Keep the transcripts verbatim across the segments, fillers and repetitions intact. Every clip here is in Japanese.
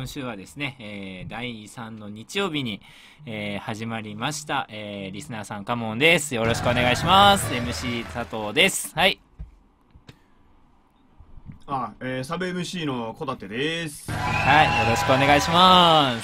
今週はですね、えー、だいさんの日曜日に、えー、始まりました、えー、リスナーさんカモンです。よろしくお願いします。 エムシー 佐藤です。はい。 あ、えー、サブ エムシー の小舘です。 はい、よろしくお願いします。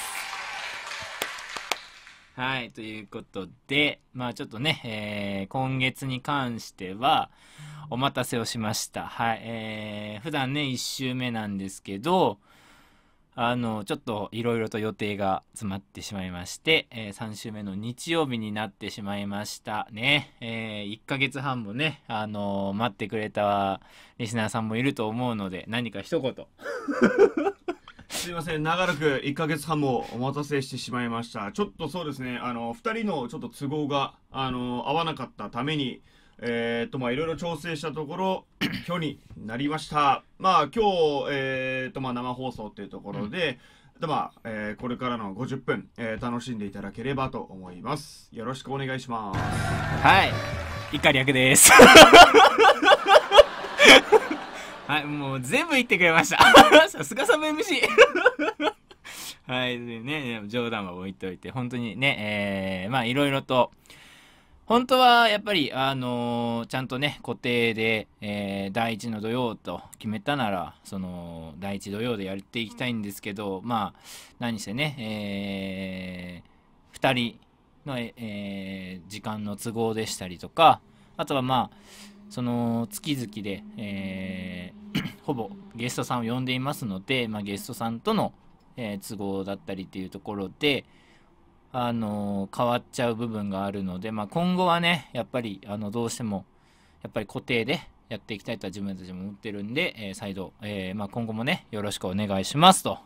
はい、ということで、まあちょっとね、えー、今月に関してはお待たせをしました。はい、えー、普段ねいっ週目なんですけど、あのちょっといろいろと予定が詰まってしまいまして、えー、さん週目の日曜日になってしまいましたね。えー、いっかげつはんもね、あのー待ってくれたリスナーさんもいると思うので、何か一言。 すいません、長らくいっかげつはんもお待たせしてしまいました。ちょっとそうですね、あのふたりのちょっと都合があの合わなかったために、えー、っとまあいろいろ調整したところ今日になりました。まあ今日、えー、っとまあ生放送っていうところで、うん、まあ、えー、これからのごじゅっぷん、えー、楽しんでいただければと思います。よろしくお願いします。 はい、以下略です。はい、もう全部言ってくれました。さすがサブ エムシー。はい、でね、冗談は置いといて、本当にね、えー、まあいろいろと、本当はやっぱり、あのーちゃんとね、固定で、えー、だいいちの土曜と決めたなら、その、だいいち土曜でやっていきたいんですけど、まあ、何せね、えー、ふたりの、えー時間の都合でしたりとか、あとはまあ、その月々で、えーほぼゲストさんを呼んでいますので、まあ、ゲストさんとの、えー都合だったりっていうところで、あのー変わっちゃう部分があるので、まあ、今後はねやっぱりあのどうしてもやっぱり固定でやっていきたいとは自分たちも思ってるんで、えー再度、えーまあ、今後もねよろしくお願いしますと。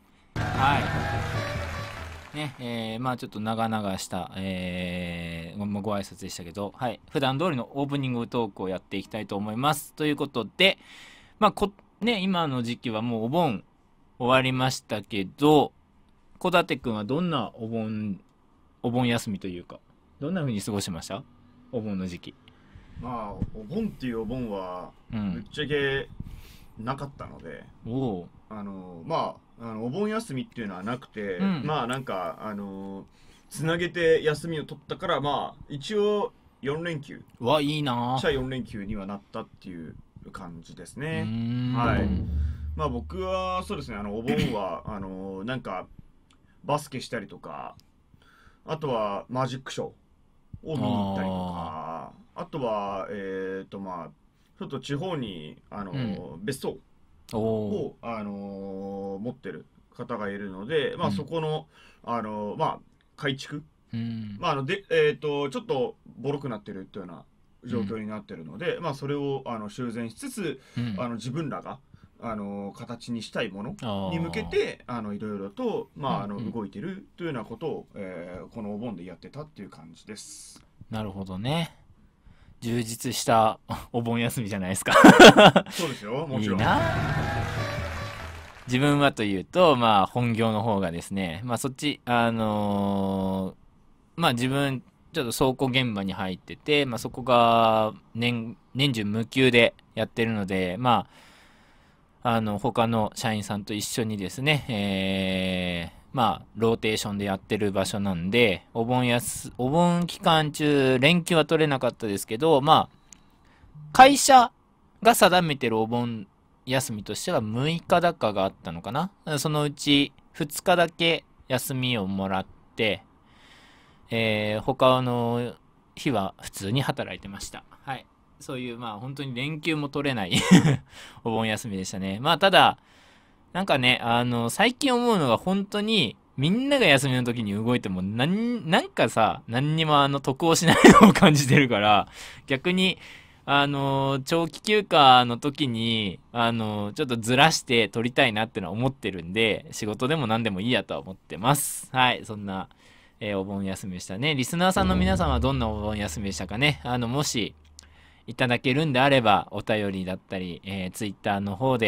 はいね、えー、まあちょっと長々した、えー、ごご挨拶でしたけど、はい、普段通りのオープニングトークをやっていきたいと思います。ということで、まあこね、今の時期はもうお盆終わりましたけど、小舘くんはどんなお盆、お盆休みというか、どんな風に過ごしました？お盆の時期。 まあお盆っていうお盆はうぶっん。 ちゃけなかったので、 おお。 あのまああのお盆休みっていうのはなくて、 うん。 まあなんかあのつなげて休みを取ったから、まあ一応よん連休、 うわ、いいなじゃあよん連休にはなったっていう感じですうーね。 ん。 はい。まあ僕はそうですね、あのお盆はあのなんかバスケしたりとか、あとはマジックショーを見に行ったりとか、あとはえっとまあちょっと地方にあの、 うん。 別荘おお。 を、あのー持ってる方がいるので、まあ、 うん。 そこの、あのーまあ、改築、 うん。 まあ、あので、えー、とちょっとボロくなってるっていうような状況うん。 になってるので、まあ、それをあの修繕しつつ、 うん。 あの自分らが、あのー形にしたいものに向けああ。 てあのいろいろと、まあ、あうん。うん。 の動いてるというようなことを、えーこのお盆でやってたっていう感じです。 なるほどね。充実したお盆休みじゃないですか。 そうですよ、もちろん。 いいな。自分はというと、まあ、本業の方がですね、まあ、そっち、あのーまあ、自分、ちょっと倉庫現場に入ってて、まあ、そこが年、年中無休でやってるので、まあ、あの、他の社員さんと一緒にですね、えー、まあ、ローテーションでやってる場所なんで、お盆やす、お盆期間中、連休は取れなかったですけど、まあ、会社が定めてるお盆休みとしてはむいかだかがあったのかな。そのうちふつかだけ休みをもらって、えー、他の日は普通に働いてました。はい。そういう、まあ本当に連休も取れないお盆休みでしたね。まあただ、なんかね、あの、最近思うのが本当に、みんなが休みの時に動いても、なん、なんかさ、何にもあの、得をしないのを感じてるから、逆に、あの、長期休暇の時に、あの、ちょっとずらして撮りたいなってのは思ってるんで、仕事でも何でもいいやとは思ってます。はい、そんな、えーお盆休みでしたね。リスナーさんの皆さんはどんなお盆休みでしたかね。あの、もし、いただけるんであれば、お便りだったり、えー、ツイッターの方で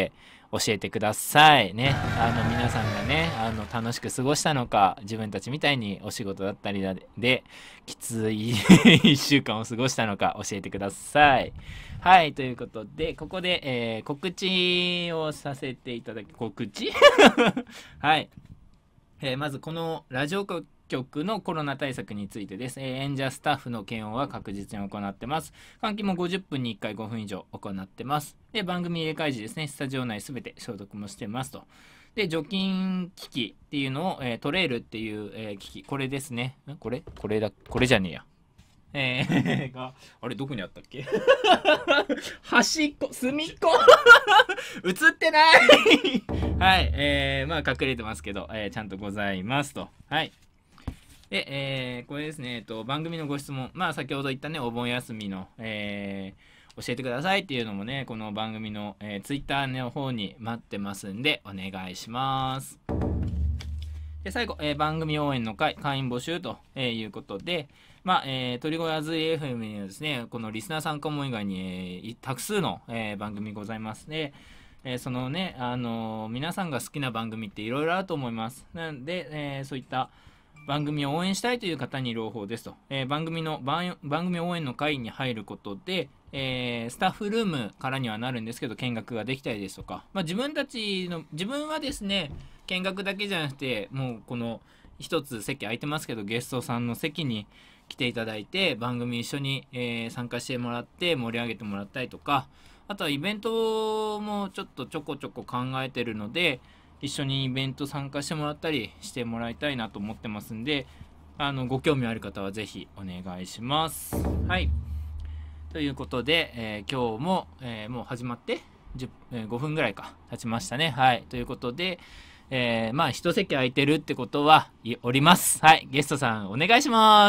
教えてくださいね。あの皆さんがねあの楽しく過ごしたのか、自分たちみたいにお仕事だったりだできついいっしゅうかんを過ごしたのか教えてください。はい、ということでここで、えー告知をさせていただき告知はい、えーまずこのラジオ局のコロナ対策についてです。えー演者スタッフの検温は確実に行ってます。換気もごじゅっぷんにいっかいごふん以上行ってます。で、番組入れ替え時ですね、スタジオ内すべて消毒もしてますと。で、除菌機器っていうのを、えートレイルっていう、えー機器、これですね。んこれこれだ、これじゃねえや。えー、が、あれどこにあったっけ端っこ、隅っこ映ってないはい、えー、まあ隠れてますけど、えーちゃんとございますと。はい。で、えーこれですね、えっと、番組のご質問、まあ先ほど言ったね、お盆休みの、えー教えてくださいっていうのもね、この番組の、えー、ツイッターの方に待ってますんで、お願いします。で、最後、えー番組応援の会、会員募集ということで、まあ、えー、鳥越あずい エフエム にはですね、このリスナー参加も以外に、えー、たく数の、えー番組ございますね。えーそのね、あのー皆さんが好きな番組っていろいろあると思います。なので、えーそういった番組を応援したいという方に朗報ですと。えー番組の番、番組応援の会に入ることで、えースタッフルームからにはなるんですけど、見学ができたりですとか、まあ、自分たちの、自分はですね、見学だけじゃなくて、もうこの一つ席空いてますけど、ゲストさんの席に来ていただいて、番組一緒に、えー参加してもらって盛り上げてもらったりとか、あとはイベントもちょっとちょこちょこ考えてるので、一緒にイベント参加してもらったりしてもらいたいなと思ってますんで、あのご興味ある方はぜひお願いします。はい、ということで、えー今日も、えーもう始まってじゅうえーごふんぐらいか経ちましたね。はい、ということで、えーまあ一席空いてるってことはいおります。はい、ゲストさんお願いします。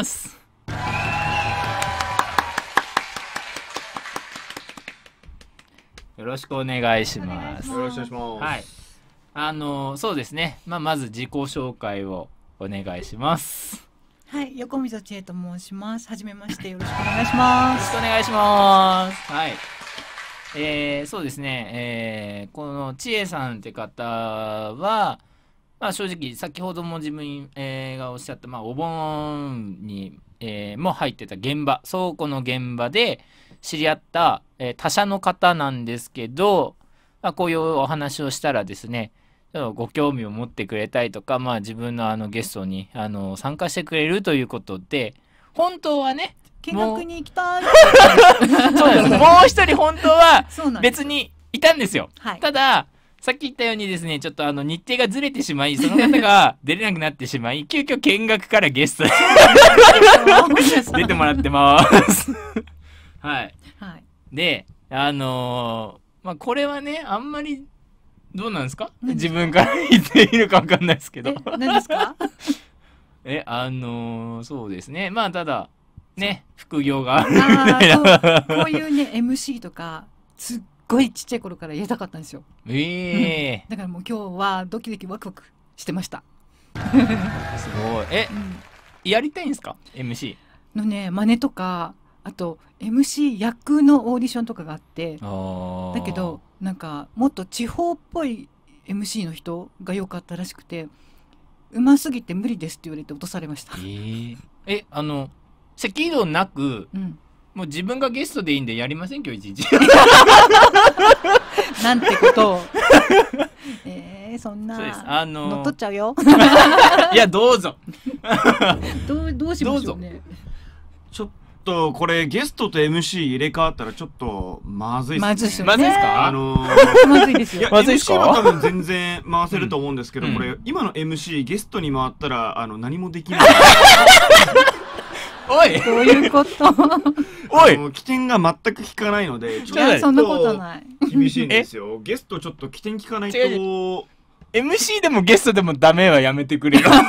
よろしくお願いします。 よろしくお願いします。 はい、あのそうですね、まあ、まず自己紹介をお願いします。 はい、横溝千恵と申します。はじめまして、よろしくお願いしまよろしす。 くお願いします。はい。えー、そうですね、えー、この千恵さんって方は、まあ、正直先ほども自分、えーがおっしゃった、まあ、お盆に、えーも入ってた現場、倉庫の現場で知り合った、えー他社の方なんですけど、まあ、こういうお話をしたらですね、ちょっとご興味を持ってくれたりとか、まあ、自分のあのゲストにあの参加してくれるということで、本当はね、 見学に行きたい。 そうなんです。もう一人本当はそうなんです。 別にいたんですよ。 はい。 ただ、さっき言ったようにですね、ちょっとあの日程がずれてしまい、その方が出れなくなってしまい、急遽見学からゲストに出てもらってます。はい。 はい。 で、あのーまあ、これはね、あんまり、どうなんですか？ 何ですか自分から言っているかわかんないですけど。 え、何ですか？ え、あのーそうですね。まあ、ただ、ね、副業があるみあたいな。 あ、そう、こういうね、エムシー とか、すっごいちっちゃい頃からやりたかったんですよ。 ええだからもう今日はドキドキワクワクしてました。 ー、すごい。えう、ん。 やりたいんですか エムシのね、真似とか、あと エムシー 役のオーディションとかがあってー？、あーだけど、なんかもっと地方っぽい エムシー の人が良かったらしくて、うますぎて無理ですって言われて落とされました。 えー、え、あの、赤道なく、 うん。 もう自分がゲストでいいんでやりません今日一日。 なんてことを。えー、そんそうです。 な。 あのー乗っ取っちゃうよ。 いや、どうぞ。 どう、どうしましょうね。 ちょっとこれゲストと エムシー 入れ替わったらちょっとまずいっすね。 まずいっすよねまずいっすかあのーまずいですよ。 いや、 まずいっすかエムシー は多分全然回せると思うんですけど、 うんこれ、今の エムシー ゲストに回ったら、あの、何もできない。 おいどういうこと？ おいあの起点が全く効かないので、ちょっいや、そんなことない。 と厳しいんですよ。ゲストちょっと起点効かないと、 違 エムシー でもゲストでもダメはやめてくれよ。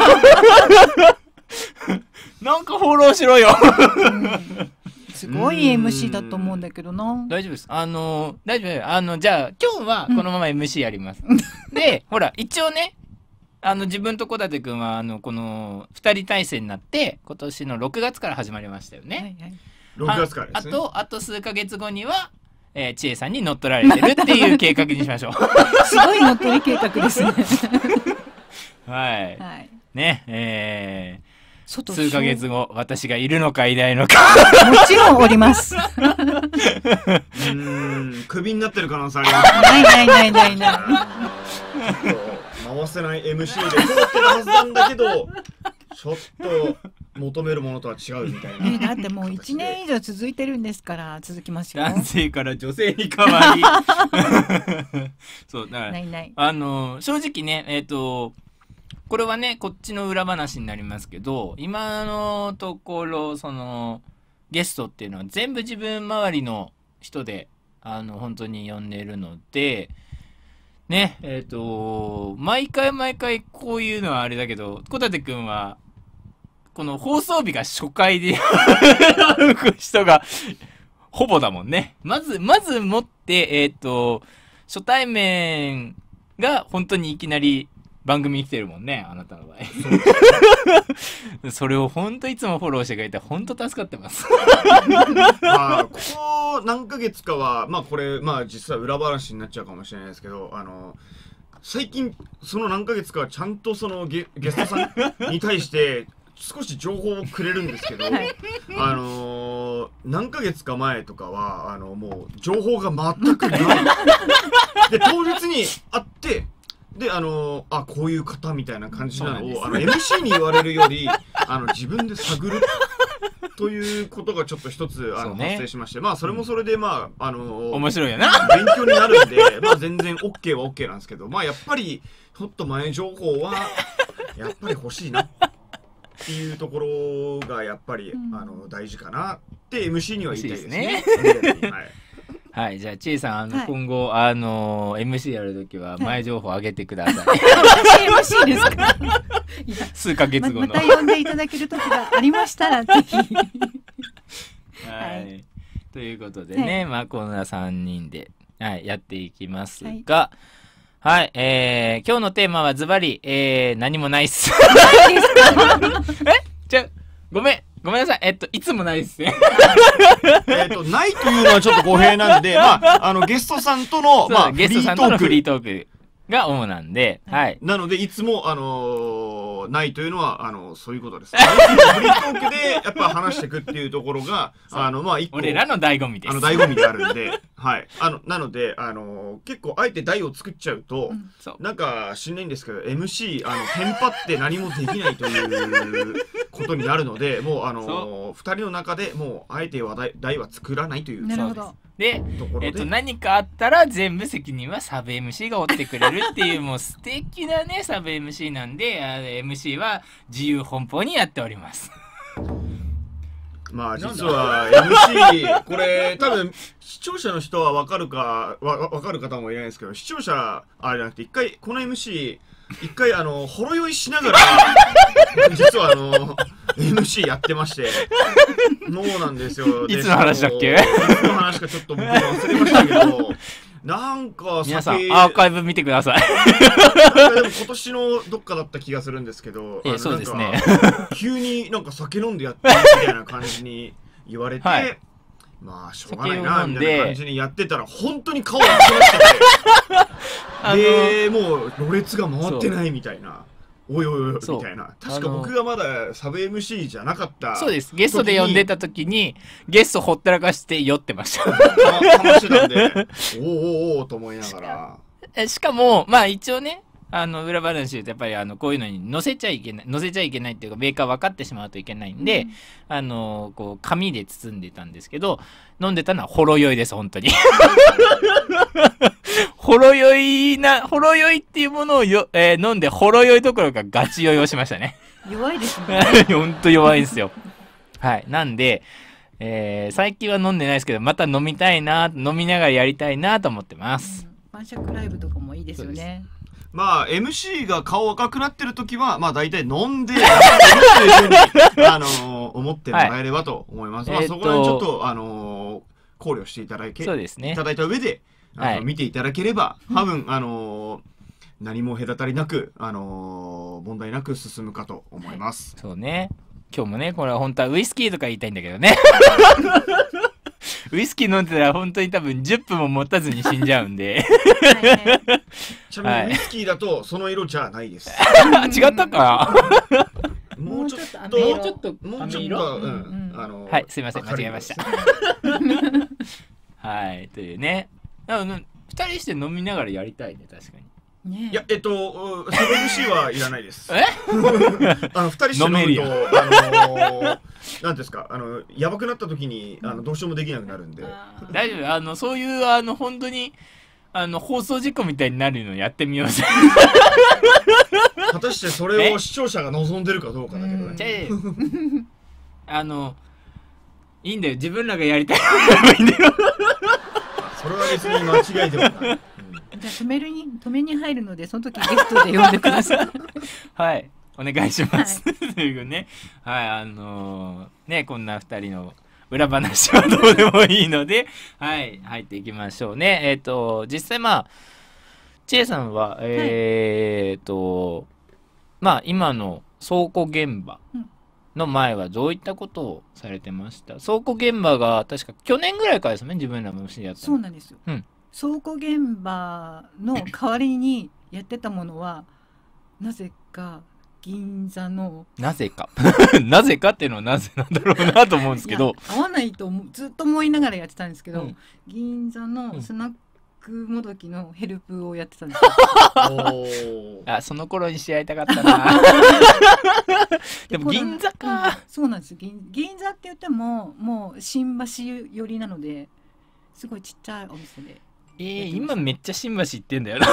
なんかフォローしろよ。 うんすごい エムシー だと思うんだけどな。 大丈夫です。あのー、大丈夫。あの、じゃあ、今日はこのまま エムシー やります。で、ほら、一応ね、あの、自分と小舘くんは、あの、この、二人体制になって、今年のろくがつから始まりましたよね。 はいはい。 ろくがつからですね。 ああと、あと数ヶ月後には、 えー、千恵さんに乗っ取られてるっていう計画にしましょう。 すごい乗っ取り計画ですね。 はい。 はい。 ね、えー、 外数ヶ月後、私がいるのかいないのか。 もちろんおります。 うーん、クビになってる可能性あります。 ないないないないない。 ちょっと回せない エムシー で通ってるはずなんだけど、ちょっと求めるものとは違うみたいな。 えだってもういちねん以上続いてるんですから続きますよ。 男性から女性に変わり。そうだからないない。 あの正直ね、えっとこれはねこっちの裏話になりますけど、今のところそのゲストっていうのは全部自分周りの人であの本当に呼んでるのでね、えっと毎回毎回こういうのはあれだけど、小舘くんはこの放送日が初回で歩く人がほぼだもんね。まずまずもってえっと初対面が本当にいきなり番組に来てるもんね、あなたの場合。それを本当いつもフォローしてくれて本当助かってます。 まあここ何ヶ月かはまあこれまあ実は裏話になっちゃうかもしれないですけど、あの最近その何ヶ月かはちゃんとその ゲ, ゲストさんに対して少し情報をくれるんですけど、はい、あのー、何ヶ月か前とかはあのもう情報が全くない。で当日に会ってであのー、あこういう方みたいな感じなのをあの エムシー に言われるよりあの自分で探るということがちょっと一つあの、ね、発生しまして、まあそれもそれでまああのー、 面白いよな勉強になるんでまあ全然 OK は OK なんですけど、まあやっぱりちょっと前情報はやっぱり欲しいなっていうところがやっぱり、うん、あの大事かなって エムシー には言いたいですね。はいはい、じゃあちえさんあの、はい、今後あの エムシー やるときは前情報上げてください。 私 エムシー ですか？ 数ヶ月後のま, また呼んでいただける時がありましたらぜひ。はい、 はい、ということでね、はい、まあこんなさんにんで、はい、やっていきますが、はい、はい、えー、今日のテーマはズバリ、えー、何もないっす。えじゃごめんごめんなさい。えっと、いつもないですね。 えっと、ないというのはちょっと語弊なんで、まあ、あの、ゲストさんとの、まあ、 ゲストさんとのフリートークが主なんで、はい。 なので、いつも、あのー、ないというのは、あの、そういうことです。フリートークで、やっぱ話していくっていうところが、あの、まあ、一個。 俺らの醍醐味です。 あの、醍醐味であるんで、はい。あの、なので、あのー、結構、あえて台を作っちゃうと、うん、なんか、知んないんですけど、エムシー、あの、テンパって何もできないということになるので、もう、あのー、二人の中でもう、あえて話題、台は作らないという。 なるほど。 で、えっと、何かあったら全部責任はサブ エムシー が負ってくれるっていうもう素敵なねサブ エムシー なんで、エムシー は自由奔放にやっております。 まあ実は エムシー これ多分視聴者の人は分かるかわ分かる方もいないですけど、視聴者あれじゃなくて一回この エムシー 一回あのほろ酔いしながら実はあのエムシー やってまして、そうなんですよ。 いつの話だっけ？ いつの話かちょっと僕も忘れましたけど、なんか皆さんアーカイブ見てください。 なんかでも今年のどっかだった気がするんですけど、 えそうですね。 急になんか酒飲んでやってるみたいな感じに言われて、はい、まあしょうがないなみたいな感じにやってたら本当に顔が熱くなってて、でもうろれつが回ってないみたいな。おいおいおいみたいな。確か僕がまだサブ エムシー じゃなかった。 そうです。ゲストで呼んでた時にゲストほったらかして酔ってました。 かましてたんで、おーおーおーと思いながら。しかもまあ一応ね、あの裏話で言うとやっぱりあのこういうのに載せちゃいけない載せちゃいけないっていうかメーカー分かってしまうといけないんで、うん、あのこう紙で包んでたんですけど、飲んでたのはほろ酔いです本当に。ほろ酔いなほろ酔いっていうものをよ、えー、飲んでほろ酔いどころかガチ酔いをしましたね。 弱いですね。 本当弱いですよ。はい。なんで、えー、最近は飲んでないですけどまた飲みたいな飲みながらやりたいなと思ってます。 うん、晩酌ライブとかもいいですよね。 まあ エムシー が顔赤くなってる時はまあ大体飲んでやってるというふうにあのー、思ってもらえればと思います。はい、まあ、そこら辺ちょっとあのー、考慮していただけ、 そうですね、 いただいた上であの、はい、見ていただければ多分あのー、何も隔たりなくあのー、問題なく進むかと思います。 そうね。今日もねこれは本当はウイスキーとか言いたいんだけどね。 ウイスキー飲んでたら本当に多分じゅっぷんも持たずに死んじゃうんでちなみにウイスキーだとその色じゃないです。 違ったかもうちょっとももうちょっともうちょっ飴色とうんあのはいすいません間違えましたはいというねあのふたりして飲みながらやりたいね確かにねいやえっとサブ エムシー はいらないですえあのふたりして飲む飲めるやんとあのなんですかあのやばくなった時にあのどうしようもできなくなるんであー大丈夫あのそういうあの本当にあの放送事故みたいになるのやってみようぜ果たしてそれを視聴者が望んでるかどうかだけどうんじゃねああのいいんだよ自分らがやりたいのいいんだよそれは別に間違いではない、うんじゃあ止めるに止めに入るのでその時ゲストで呼んでくださいはいお願いします、はい、というねはいあのー、ねこんなふたりの裏話はどうでもいいのではい入っていきましょうねえっ、ー、と実際まあ千恵さんはえっ、ー、と、はい、まあ今の倉庫現場の前はどういったことをされてました？倉庫現場が確か去年ぐらいからですね自分らも知り合ったの。 そうなんですよ、 うん、 倉庫現場の代わりにやってたものはなぜか銀座のなぜかなぜかっていうのはなぜなんだろうなと思うんですけど合わないと思うずっと思いながらやってたんですけど、うん、銀座のスナックもどきのヘルプをやってたんですよあその頃に知り合いたかったなでも銀座か、うん、 そうなんですよ 銀, 銀座って言ってももう新橋寄りなのですごいちっちゃいお店でえー、今めっちゃ新橋行ってんだよな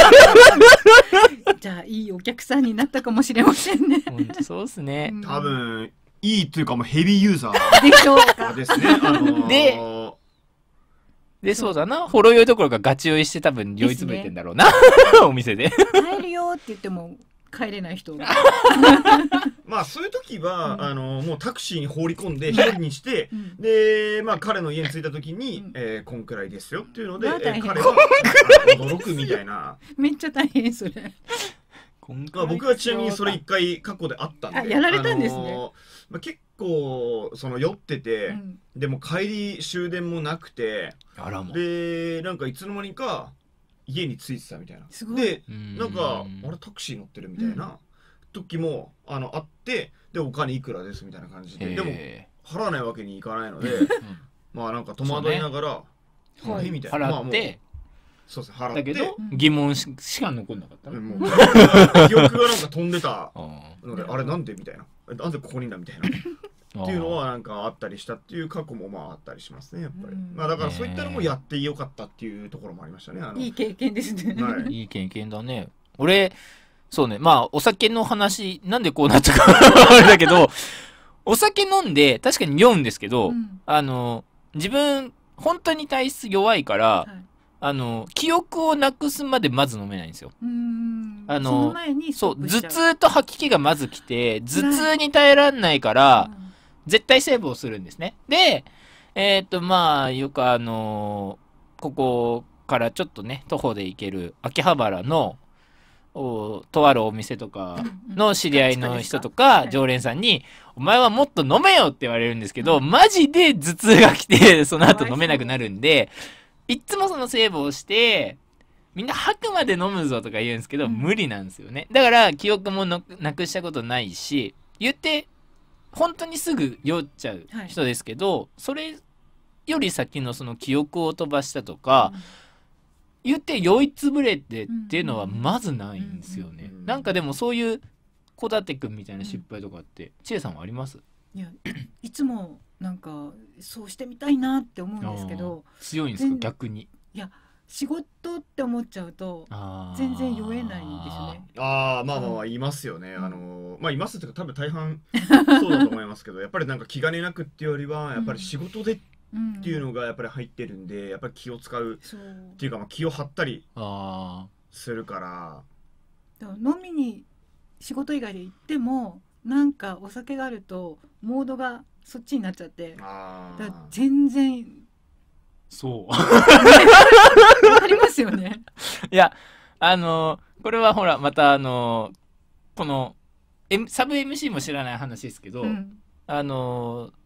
じゃあいいお客さんになったかもしれませんね本当そうですね、 うん、多分いいというかもうヘビーユーザーでしょうかですね、あのー、 ででそうだなほろ酔いどころかガチ酔いして多分酔いつぶれてんだろうな、ね、お店で帰るよって言っても帰れない人がまあそういう時は、うん、あのもうタクシーに放り込んで一人にして、うん、でまあ彼の家に着いた時に、うんえー、こんくらいですよっていうので、まあ、えー、彼は驚くみたいなめっちゃ大変それまあ、僕はちなみにそれ一回過去であったんであやられたんですね、あのーまあ、結構その酔ってて、うん、でも帰り終電もなくてあらもでなんかいつの間にか家に着いてたみたいなでなんかあれタクシー乗ってるみたいな、うん、時もあのあってでお金いくらですみたいな感じででも払わないわけにいかないので、うん、まあなんか戸惑いながら、ね、はいみたいな払って、まあそうですね払ってだけど、 うん、 疑問しか残んなかったの、 もう記憶がなんか飛んでたのであれなんでみたいななんでここにいんだみたいなっていうのはなんかあったりしたっていう過去もまああったりしますねやっぱり、うん、まあだからそういったのもやってよかったっていうところもありましたねあのいい経験ですね、 はい、 いい経験だね俺そうねまあお酒の話なんでこうなったかあれだけどお酒飲んで確かに酔うんですけど、うん、あの自分本当に体質弱いから、はいあの記憶をなくすまでまず飲めないんですよ。 うーんあのその前にそう頭痛と吐き気がまず来て頭痛に耐えられないから、うん、絶対セーブをするんですね。でえっ、ー、とまあよくあのここからちょっとね徒歩で行ける秋葉原のおとあるお店とかの知り合いの人とか常連さんに「お前はもっと飲めよ」って言われるんですけど、うん、マジで頭痛が来てその後飲めなくなるんで。いっつもそのセーブをしてみんな吐くまで飲むぞとか言うんですけど、うん、無理なんですよねだから記憶もなくしたことないし言って本当にすぐ酔っちゃう人ですけど、はい、それより先のその記憶を飛ばしたとか、うん、言って酔いつぶれてっていうのはまずないんですよね、うんうんうん、なんかでもそういう小舘くんみたいな失敗とかって千恵さんはあります？ いやいつもなんかそうしてみたいなって思うんですけど強いんですか逆にいや仕事って思っちゃうと全然酔えないんですよねああまあまあまあいますよね、うん、あのまあいますっていうか多分大半そうだと思いますけどやっぱりなんか気兼ねなくっていうよりはやっぱり仕事でっていうのがやっぱり入ってるんでやっぱり気を使うっていうかまあ気を張ったりするからだから飲みに仕事以外で行ってもなんかお酒があるとモードがそっちになっちゃってあだ全然そうわかりますよねいやあのこれはほらまたあのこの、M、サブ エムシー も知らない話ですけど、うん、あの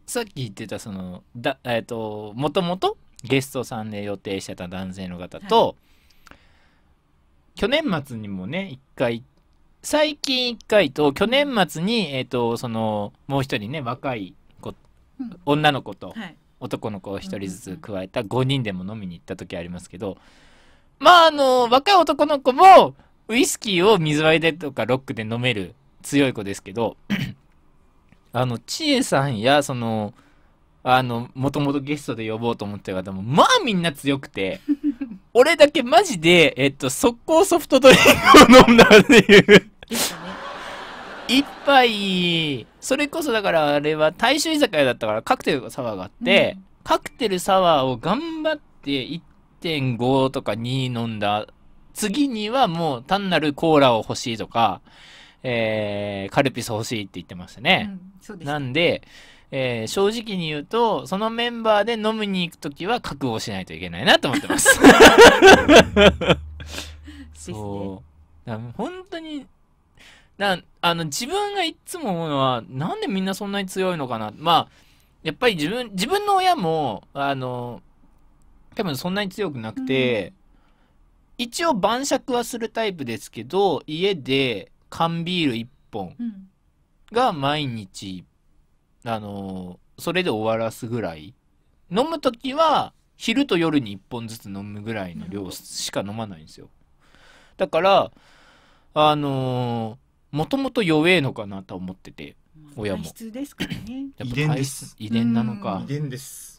さっき言ってたそのだえっ、ともともとゲストさんで予定してた男性の方と、 は去年末にもね一回最近一回と去年末にえっ、とそのもう一人ね若い子うん女の子とはい男の子を一人ずつ加えたごにんでも飲みに行った時ありますけど、まああの若い男の子もウイスキーを水割りでとかロックで飲める強い子ですけどあの千恵さんやそのあのもともとゲストで呼ぼうと思ってた方もまあみんな強くて俺だけマジでえっと速攻ソフトドリンクを飲んだっていうでしたね。 一杯それこそだからあれは大衆居酒屋だったからカクテルサワーがあって、 うんカクテルサワーを頑張って いってんご とかに飲んだ次にはもう単なるコーラを欲しいとか、えーカルピス欲しいって言ってましたね、 うん、そうです。 なんで、えー正直に言うとそのメンバーで飲みに行くときは覚悟しないといけないなと思ってますそうだから本当になあの自分がいつも思うのはなんでみんなそんなに強いのかな。まあやっぱり自分自分の親もあの多分そんなに強くなくて、一応晩酌はするタイプですけど家で缶ビールいっぽんうんが毎日あのそれで終わらすぐらい。飲むときは昼と夜にいっぽんずつ飲むぐらいの量しか飲まないんですよ。だからあのもともと弱えのかなと思ってて、親も体質ですからね。 やっぱ遺伝です遺伝なのかうん遺伝です。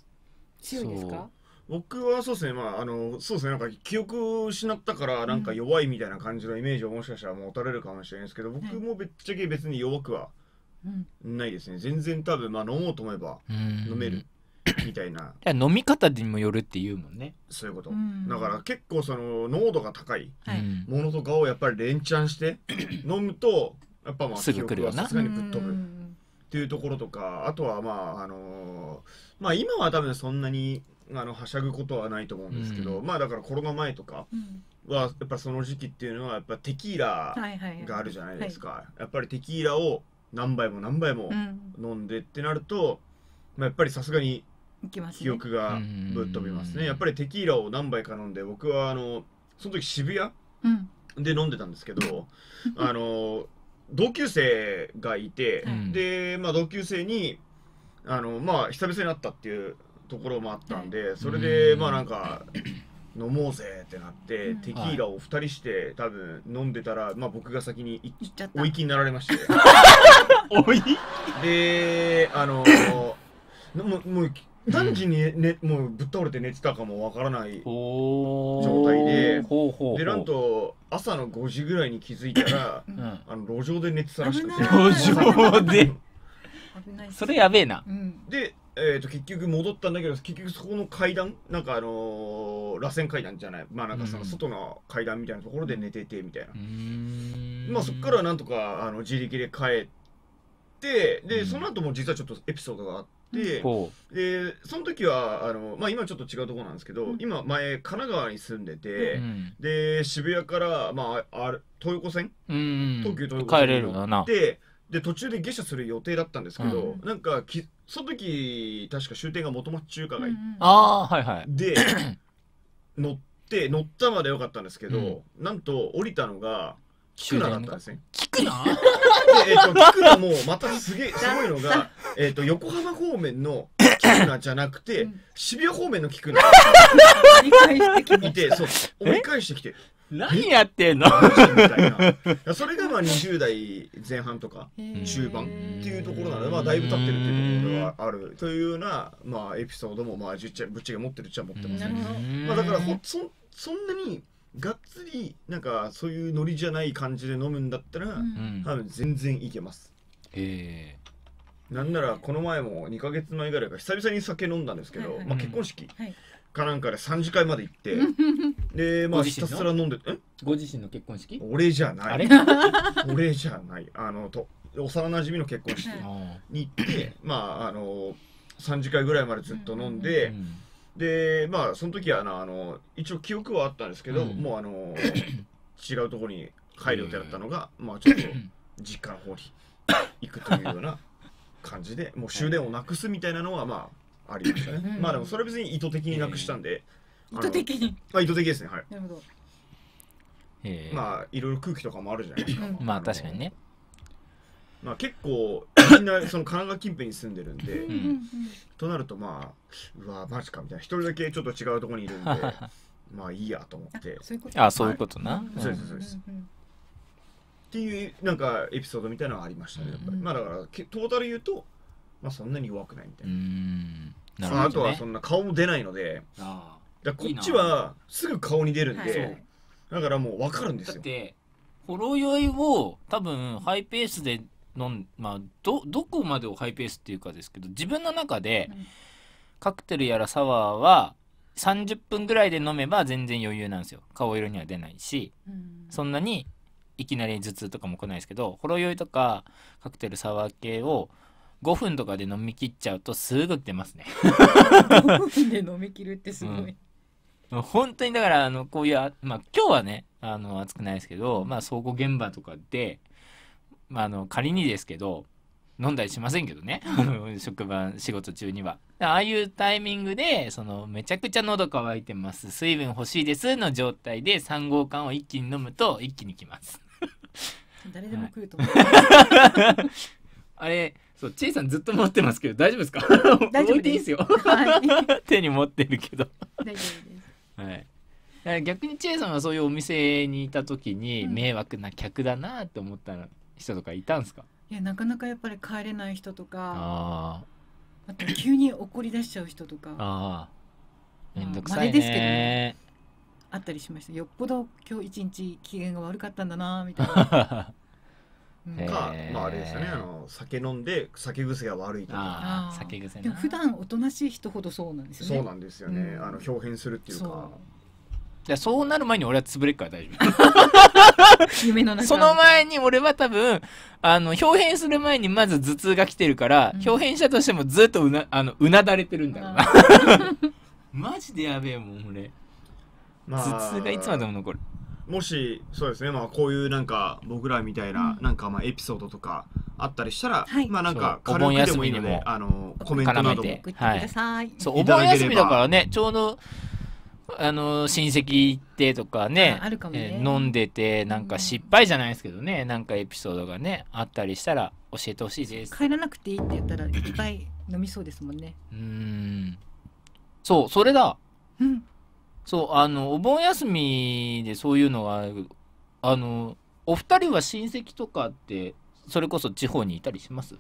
強いですか？ 僕はそうですね、まああのそうですね、なんか記憶を失ったからなんか弱いみたいな感じのイメージをもしかしたら持たれるかもしれないですけど、僕もぶっちゃけ別に弱くはうんないですね。全然多分まあ飲もうと思えば飲飲めるみたいな、 いや飲み方にもよるって言うもんね。 そういうこと。 うんだから結構その濃度が高いはいうんものとかをやっぱり連チャンして飲むとやっぱまあすぐ来るよな記憶はさすがにぶっ飛ぶ。 うんっていうところとか、あとはまああのーまあ今は多分そんなにあのはしゃぐことはないと思うんですけど、 うんまあだからコロナ前とかうんはやっぱその時期っていうのはやっぱテキーラはいはいはいがあるじゃないですか、やっぱりテキーラを何杯も何杯もうん飲んでってなると、まあ、やっぱりさすがにいきますね。 記憶がぶっ飛びますね。やっぱりテキーラを何杯か飲んで、僕はあのその時渋谷うんで飲んでたんですけどあの同級生がいて、 うんで、まあ、同級生にあの、まあ、久々に会ったっていうところもあったんで、それでうんまあなんか飲もうぜってなって、 うんテキーラをふたりして多分飲んでたら、まあ、僕が先にい行っちゃった。 お行きになられましておいであのもうもう何時に、ね、もうぶっ倒れて寝てたかもわからないお状態でほうほうほうでなんと朝のごじぐらいに気づいたらううんんあの路上で寝てたらしくて危ない路上で危ないそれやべえな。 うんで、えー、と結局戻ったんだけど結局そこの階段なんかあのー、螺旋階段じゃないまあなんかそのうん外の階段みたいなところで寝ててみたいな、 うーんまあそこからなんとかあの自力で帰ってで、 うんその後も実はちょっとエピソードがあって、 ほでその時はあの、まあ、今ちょっと違うところなんですけど、 うん今前神奈川に住んでう、 て、 うんで渋谷から、まあ、ある東横線うん、 東急東横帰線に乗れるだなっ。てで途中で下車する予定だったんですけど、 うんなんかきその時確か終点が元町中華街、 ああーはいはい。 で乗って乗ったまでよかったんですけど、 うんなんと降りたのが菊名だったんですね。 聞くな。 で、えー、と菊名もまたすげえすごいのが、えー、と横浜方面の菊名じゃなくて、 うん渋谷方面の菊名理解してきまいて、そう追い返してきて何やってんの。 マジみたいな。それがまあにじゅう代前半とか中盤っていうところなので、まあ、だいぶ経ってるっていうところではあるというような、まあ、エピソードもまあじっちゃぶっちゃけ持ってるっちゃ持ってますね。 なるほどまあ、だからほそそんなにがっつりなんかそういうノリじゃない感じで飲むんだったら、 うん多分全然いけます。 えなんならこの前もにかげつまえぐらいから久々に酒飲んだんですけど、 はいはいまあ、結婚式はいかなんかでさん次会まで行って、でまあひご自身のたすら飲んでえー、ご自身の結婚式？ 俺じゃないあれ？ 俺じゃないあのと幼なじみの結婚式はいあに行ってまああのさん次会ぐらいまでずっと飲んーで、 うんでまあその時はあのあの一応記憶はあったんですけど、 うんもうあの違うところに帰る予定だったのが、まあちょっと実家の方に行くというような感じでもう終電をなくすみたいなのはまあありましたね、 うんまあでもそれは別に意図的になくしたんで、 意図的に。 まあ意図的ですね、はい。 なるほど。 えーまあいろいろ空気とかもあるじゃないですか、 うんまあ確かにね。 まあ結構みんなその神奈川近辺に住んでるんで、 うんうんとなるとまあうわマジかみたいな、一人だけちょっと違うところにいるんでまあいいやと思あってっそういうこと。 あ、そういうことな。 んそうですそうですんんていうなんかエピソードみたいなのがありましたね、やっぱり。 うんまあだからけトータル言うとまあそんなに弱くないみたいうな、 ーん。なるまあ、あほどねとはそ。んな顔も出ないので、 あだからこっちはすぐ顔に出るんはで、 いだからもう分かるんですよ。 だってほろ酔いを多分ハイペースで飲んまあどどこまでをハイペースっていうかですけど、自分の中でうんカクテルやらサワーはさんじゅっぷんぐらいで飲めば全然余裕なんですよ。顔色には出ないし、 うんそんなにいきなり頭痛とかも来ないですけど、ほろ酔いとかカクテルサワー系をごふんとかで飲み切っちゃうとすぐ出ますね。 ごふんで飲み切るってすごい。 うん本当にだからあのこういうあまあ今日はねあの暑くないですけど、まあ倉庫現場とかで、まあ、あの仮にですけど飲んだりしませんけどねあの職場仕事中にはああいうタイミングでそのめちゃくちゃ喉乾いてます水分欲しいですの状態でさん号缶を一気に飲むと一気にきます誰でも来ると思う。 あれそうチェイさんずっと持ってますけど大丈夫ですか大丈夫です置いていいですよはい。 手に持ってるけど大丈夫です。 はい、だから逆にチェイさんはそういうお店にいた時にうん迷惑な客だなって思った人とかいたんですか？ いやなかなかやっぱり帰れない人とか、 ああと急に怒り出しちゃう人とかあああめんどくさいまあ稀ですけどねねあったりしました。よっぽど今日一日機嫌が悪かったんだなみたいな。うんへかえーまああれですよね、あの酒飲んで酒癖が悪いとか、 あああー酒癖なでも普段おとなしい人ほどそうなんですよね。 そうなんですよね、 うんあの表変するっていうかそじゃあそうなる前に俺は潰れっから大丈う夢の中夫その前に俺は多分あの表変する前にまず頭痛が来てるから、 うん表変したとしてもずっとうなあのうなだれてるんだろうなあーマジでやべえもん俺まあ頭痛がいつまでも残るもしそうですね、まあこういうなんか僕らみたいな、 うんなんかまあエピソードとかあったりしたら、 はいまあなんかそう軽くでもいいのお盆休みにもであのコメントなども絡めて送ってください。 そうおいただければ盆休みだからねちょうどあの親戚行ってとかねああるかもねえー飲んでてなんか失敗じゃないですけどね、なんかエピソードがねあったりしたら教えてほしいです。 帰らなくていいって言ったらいっぱい飲みそうですもんね。 うーんそうそれだうん。 そうあのお盆休みでそういうのがあのお二人は親戚とかってそれこそ地方にいたりします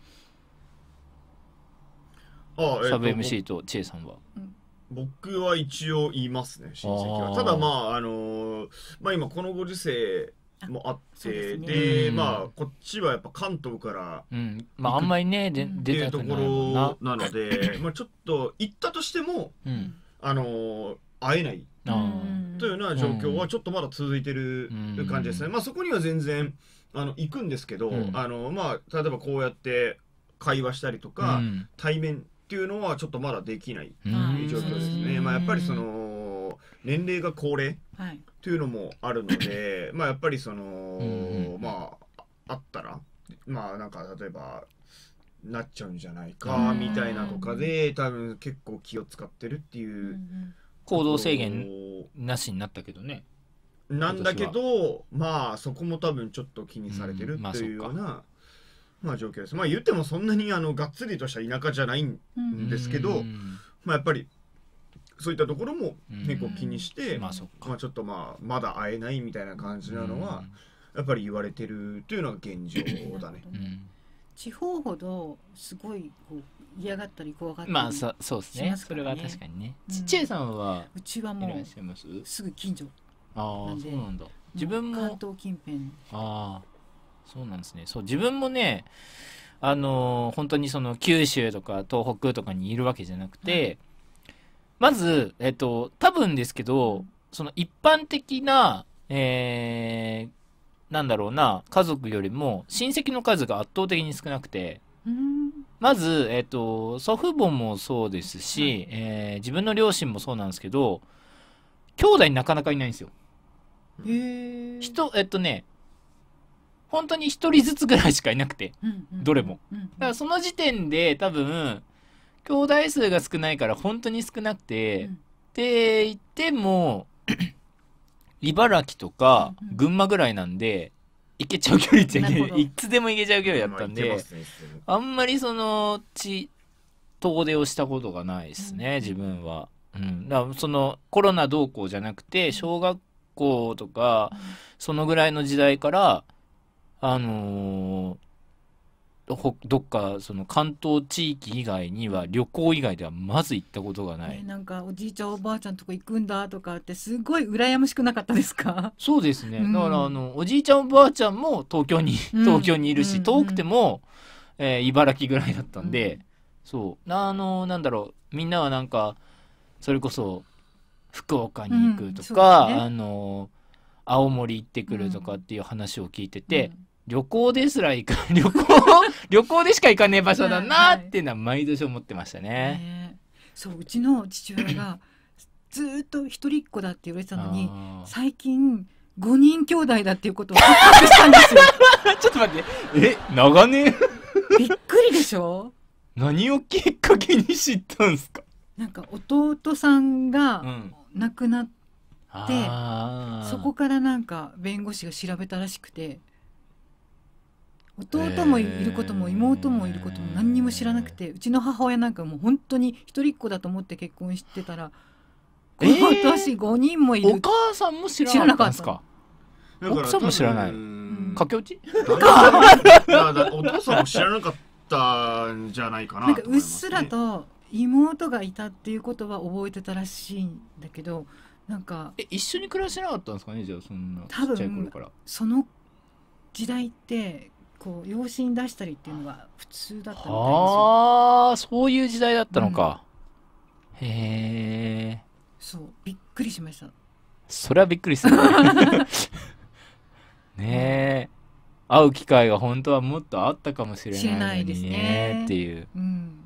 あ、えっとサブ エムシー とチエさんは。 僕は一応言いますね、親戚あーは。ただまああのーまあ今このご時世もあってそうですねでうんまあこっちはやっぱ関東からうんまああんまりねでうんって出たくいうとこないもんなろ。なのでまあちょっと行ったとしてもうんあのー会えないあーというような状況はちょっとまだ続いてるうん感じですね。まあそこには全然あの行くんですけど、 うんあのまあ例えばこうやって会話したりとか、 うん対面っていうのはちょっとまだできないうん状況ですね。まあやっぱりその年齢が高齢はい。 というのもあるので、まあやっぱりその、 うんまああったらまあなんか例えばなっちゃうんじゃないうんかみたいなとかで多分結構気を使ってるっていうう、 ん行動制限なしになったけどね。 なんだけどまあそこも多分ちょっと気にされてるうんまあというようそっな、まあ状況です。まあ言ってもそんなにあのがっつりとした田舎じゃないんうんですけどうんまあやっぱりそういったところもうん結構気にして、 まあそっか。 まあちょっとまあまだ会えないみたいな感じなのはやっぱり言われてるというのが現状だね。 うんうん地方ほどすごいこう嫌がったり怖がったり。 まあそそうですしねますからねそれは確かにね。 うんちっちゃいさんはうちはいもらっうしゃいます？ すぐ近所。 ああなんでそうなんだ。自分も関東近辺。 ああそうなんですね。そう自分もねあのー本当にその九州とか東北とかにいるわけじゃなくて、まずえっと多分ですけどその一般的なえー、なんだろうな家族よりも親戚の数が圧倒的に少なくて。 うん。 まず、えっと、祖父母もそうですし、 はいえー自分の両親もそうなんですけど、兄弟なかなかいないんですよ。 へえ。 人、えっとね、 本当に一人ずつぐらいしかいなくて、 うんうん、 どれもうんうん、 だからその時点で多分兄弟数が少ないから本当に少なくて、 うん、 って言っても茨城とかうんうん群馬ぐらいなんで行けちゃう距離っちゃいけなるほどいつでも行けちゃう距離だったんで、 まあいけますねいつでもあんまりその地遠出をしたことがないですね、 うん自分は。うん、だからそのコロナどうこうじゃなくて小学校とかそのぐらいの時代からあのーほどっかその関東地域以外には旅行以外ではまず行ったことがない。 ね、なんかおじいちゃんおばあちゃんとこ行くんだとかってすごい羨ましくなかったですか？ そうですね、 うんだからあのおじいちゃんおばあちゃんも東京にうん東京にいるし、 うん遠くても、えー茨城ぐらいだったんで、 うんそうあのなんだろう、みんなはなんかそれこそ福岡に行くとうんか、 そうですねあの青森行ってくるとかっていう話を聞いてて、 うん旅行ですら行か旅行旅行でしか行かねえ場所だなっていうのは毎年思ってましたね。 ね、そううちの父親がずーっと一人っ子だって言われてたのにあー最近ごにん兄弟だっていうことを発覚したんですよ。 ちょっと待って、え長年びっくりでしょ？ 何をきっかけに知ったんすか？ なんか弟さんうがん亡くなっあーそこからなんか弁護士が調べたらしくて、弟もいることも妹もいることも何にも知らなくて、うちの母親なんかもう本当に一人っ子だと思って結婚してたらえー今年ごにんもいる、 お母さんも知らなかったんですか？ だから奥さんも知らない多分駆け落ち？ だだお父さんも知らなかったんじゃないかななんかと思いますねうっすらと妹がいたっていうことは覚えてたらしいんだけど、なんかえ一緒に暮らしてなかったんですかね、じゃあそんな多分ちっちゃい頃から。 その時代ってこう養子に出したりっていうのが普通だったみたいですよ。 ああそういう時代だったのか、へえそうびっくりしました。 それはびっくりするねねえ会う機会が本当はもっとあったかもしれ知れなのにないいですねねっていう。 うん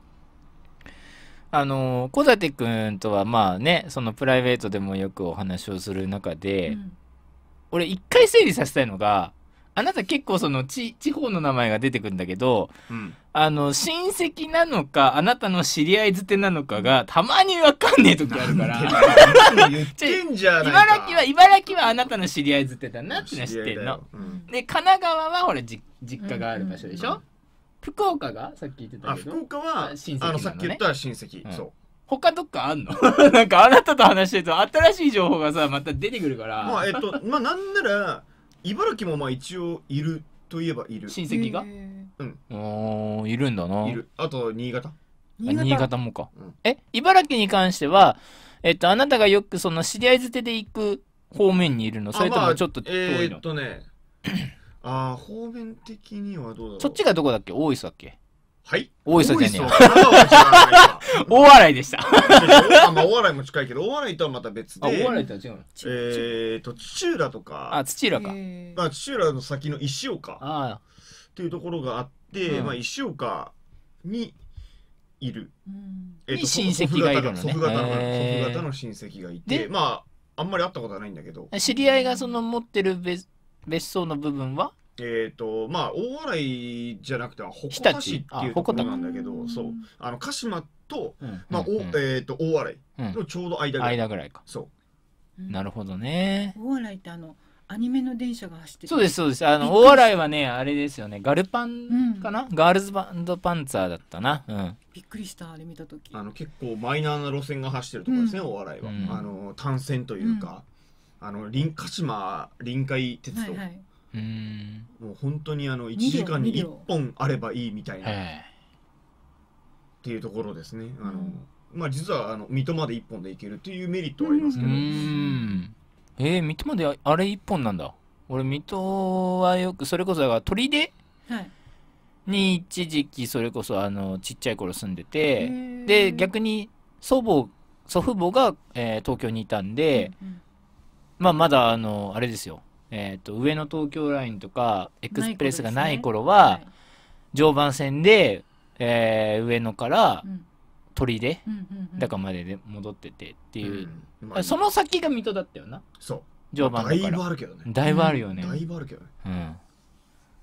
あの小舘くんとはまあねそのプライベートでもよくお話をする中で、 うん俺一回整理させたいのが、あなた結構その地地方の名前が出てくるんだけど、 うんあの親戚なのかあなたの知り合いづてなのかがたまに分かんねえ時あるから何言ってんじゃないか茨城は茨城はあなたの知り合いづてだなってのは知ってんの知り合いだよ。うんで神奈川はほらじ実家がある場所でしょ、 うんうん福岡がさっき言ってたあけど福岡はあ親戚なのねあのさっき言った親戚、 うんそう他どっかあんのなんかあなたと話してると新しい情報がさまた出てくるから、 まあえっとまあなんなら茨城もまあ一応いるといえばいる親戚がへおーいるんだないるあと新潟あー新潟もか、 うんえ茨城に関してはえっとあなたがよくその知り合いづてで行く方面にいるの、それとあまあもちょっと遠いの、 えーっとねあー方面的にはどうだろうそっちがどこだっけ、大磯だっけ？ はい大磯じゃねえや大磯神奈川は違うか大洗でしたあまあ大洗も近いけど大洗とはまた別であ大洗とは違うのえーっと土浦とかあ土浦か、 へーまあ、土浦の先の石岡あっていうところがあって、 うんまあ、石岡にいる、 うんえーとに親戚がいるのね祖父方の、 へー祖父方の親戚がいてでまああんまり会ったことはないんだけどあ知り合いがその持ってる別別荘の部分はえっ、とまあ大洗じゃなくて鉾日立田市っていうところあなんだけど鉾田そうあの鹿島と、 うんまあおうんうんえー、と大洗うんのちょうど間ぐらい、 間ぐらいか、 そううんなるほどね。 大洗ってあのアニメの電車が走ってるそうですそうですあのびっくりした大洗はねあれですよねガルパンかな、ガールズバンドパンツァーだったな、うんびっくりしたあれ見た時あの結構マイナーな路線が走ってるところですね、 うん大洗は、 うんあの単線というか、あの臨鹿島臨海鉄道、 はいはい、 うーんもう本当にあのいちじかんにいっに両ぽんあればいいみたいなっへていうところですね。あの、 うんまあ実はあの水戸までいっぽんで行けるっていうメリットはありますえうけど、 ーんえー、水戸までああれ一本なんだ。俺水戸はよくそれこそだから砦はい、 に一時期それこそあのちっちゃい頃住んでへてーで逆に祖母祖父母が、えー東京にいたんで、 うんまあまだあのあれですよ、えー、と上野東京ラインとかエクスプレスがない頃は、 い常磐線で、えー上野からうん砦うんうんうん高までで戻っててっていう、 うんまあその先が水戸だったよなそう常磐だからだいぶあるけどね。 だいぶあるよね、 だいぶあるけどね。 うん